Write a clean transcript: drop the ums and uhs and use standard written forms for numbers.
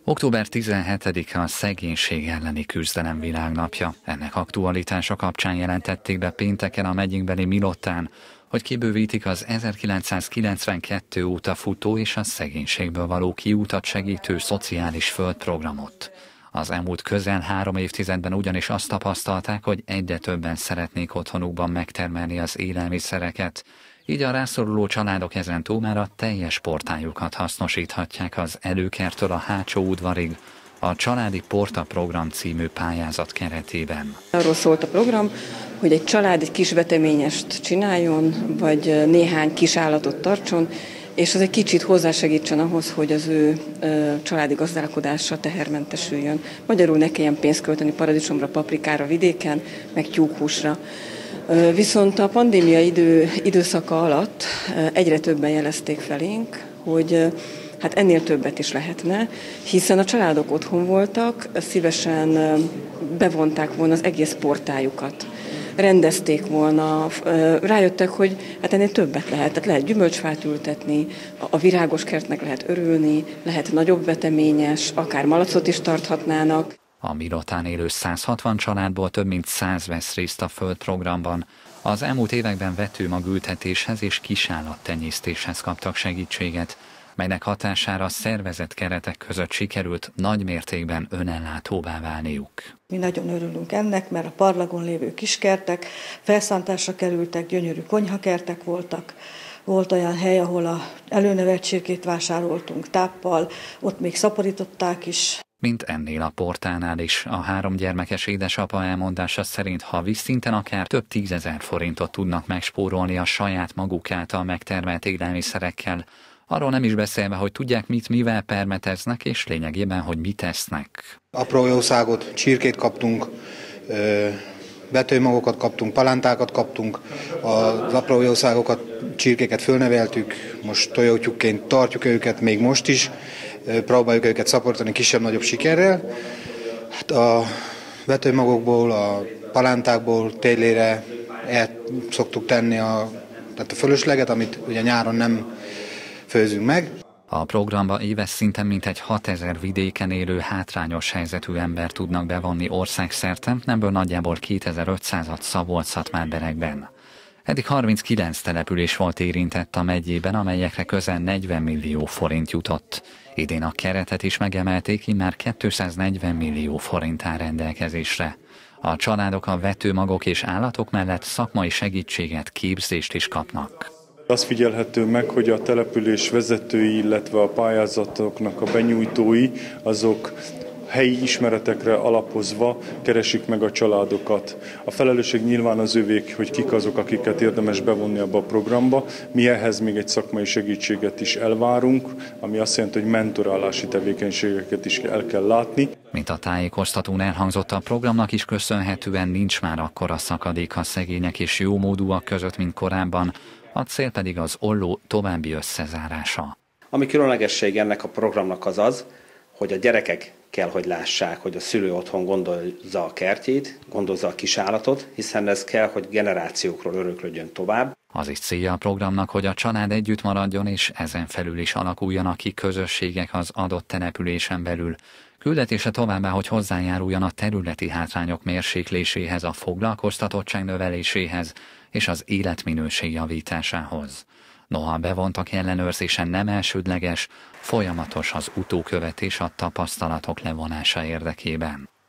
Október 17-e a szegénység elleni küzdelem világnapja. Ennek aktualitása kapcsán jelentették be pénteken a megyénkbeli Milottán, hogy kibővítik az 1992 óta futó és a szegénységből való kiútat segítő szociális földprogramot. Az elmúlt közel 3 évtizedben ugyanis azt tapasztalták, hogy egyre többen szeretnék otthonukban megtermelni az élelmiszereket, így a rászoruló családok ezentúl már a teljes portájukat hasznosíthatják az előkertől a hátsó udvarig, a Családi Porta Program című pályázat keretében. Arról szólt a program, hogy egy család egy kis veteményest csináljon, vagy néhány kis állatot tartson, és az egy kicsit hozzásegítsen ahhoz, hogy az ő családi gazdálkodása tehermentesüljön. Magyarul ne kelljen pénzt költeni paradicsomra, paprikára vidéken, meg tyúkhúsra. Viszont a pandémia időszaka alatt egyre többen jelezték felénk, hogy hát ennél többet is lehetne, hiszen a családok otthon voltak, szívesen bevonták volna az egész portájukat. Rendezték volna, rájöttek, hogy hát ennél többet lehet. Tehát lehet gyümölcsfát ültetni, a virágos kertnek lehet örülni, lehet nagyobb veteményes, akár malacot is tarthatnának. A Milottán élő 160 családból több mint 100 vesz részt a földprogramban. Az elmúlt években vetőmagültetéshez és kisállattenyésztéshez kaptak segítséget, melynek hatására szervezett keretek között sikerült nagy mértékben önellátóvá válniuk. Mi nagyon örülünk ennek, mert a parlagon lévő kiskertek felszántásra kerültek, gyönyörű konyhakertek voltak. Volt olyan hely, ahol a előnevelt csirkét vásároltunk táppal, ott még szaporították is. Mint ennél a portánál is, a 3 gyermekes édesapa elmondása szerint havi szinten akár több 10 000 forintot tudnak megspórolni a saját maguk által megtermelt élelmiszerekkel, arról nem is beszélve, hogy tudják mit mivel permeteznek, és lényegében, hogy mit esznek. Apró jószágot, csirkét kaptunk, vetőmagokat kaptunk, palántákat kaptunk, az apró jószágokat, csirkéket fölneveltük, most tojótyúkként tartjuk őket még most is, próbáljuk őket szaporítani kisebb-nagyobb sikerrel. Hát a vetőmagokból, a palántákból télére el szoktuk tenni tehát a fölösleget, amit ugye nyáron nem főzünk meg. A programba éves szinten mintegy 6000 vidéken élő hátrányos helyzetű ember tudnak bevonni országszerte, ebből nagyjából 2500-at Szabolcs-Szatmár-Berekben. Eddig 39 település volt érintett a megyében, amelyekre közel 40 millió forint jutott. Idén a keretet is megemelték, immár 240 millió forint áll rendelkezésre. A családok a vetőmagok és állatok mellett szakmai segítséget, képzést is kapnak. Azt figyelhető meg, hogy a település vezetői, illetve a pályázatoknak a benyújtói, azok helyi ismeretekre alapozva keresik meg a családokat. A felelősség nyilván az övék, hogy kik azok, akiket érdemes bevonni abba a programba. Mi ehhez még egy szakmai segítséget is elvárunk, ami azt jelenti, hogy mentorálási tevékenységeket is el kell látni. Mint a tájékoztatón elhangzott, a programnak is köszönhetően nincs már akkora szakadék a szegények és jómódúak között, mint korábban, a cél pedig az olló további összezárása. Ami különlegesség ennek a programnak az, hogy a gyerekek kell, hogy lássák, hogy a szülő otthon gondozza a kertjét, gondozza a kisállatot, hiszen ez kell, hogy generációkról öröklődjön tovább. Az is célja a programnak, hogy a család együtt maradjon, és ezen felül is alakuljanak ki közösségek az adott településen belül. Küldetése továbbá, hogy hozzájáruljon a területi hátrányok mérsékléséhez, a foglalkoztatottság növeléséhez és az életminőség javításához. Noha bevontak ellenőrzése nem elsődleges, folyamatos az utókövetés a tapasztalatok levonása érdekében.